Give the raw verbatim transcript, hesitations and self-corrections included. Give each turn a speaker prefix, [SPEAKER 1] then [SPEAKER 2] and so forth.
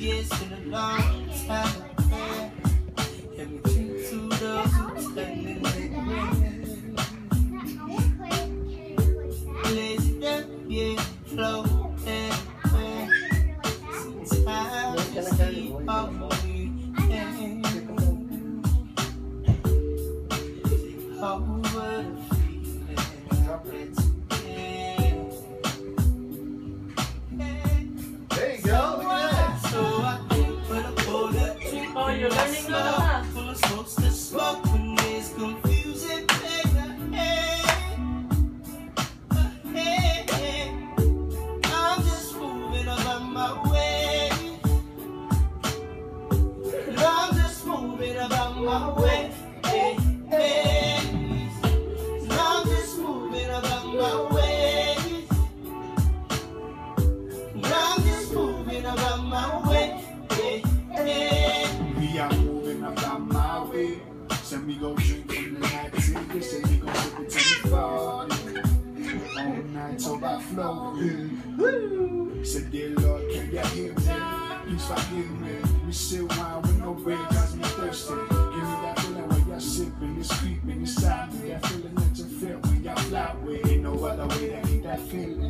[SPEAKER 1] Yeah, it's been a long time. Let me drink to those who's standing in the rain. Lazy down, yeah, flow, and way. Sometimes you see all me, and take over the feeling of it.
[SPEAKER 2] There you go.
[SPEAKER 3] Oh, you're learning now.
[SPEAKER 1] Full of smokes to smoke when it's confusing. I'm just moving about my way. I'm just moving about my way. I'm just moving about my way. I'm just moving about my way.
[SPEAKER 2] We are moving about my way. Send me go drink from the night ticket. Send me go sip it till we fall. All night till I flow. Said, dear Lord, can you hear me? Please forgive me. We sit wine with no bread, cause me thirsty. Give me that feeling when you're sipping, it's creeping inside me. That feeling that you feel when you're fly with. Ain't no other way to get that feeling.